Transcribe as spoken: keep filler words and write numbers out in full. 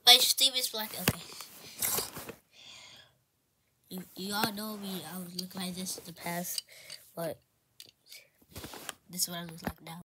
My Steve is black. Okay. You, you all know me. I was looking like this in the past, but this is what I look like now.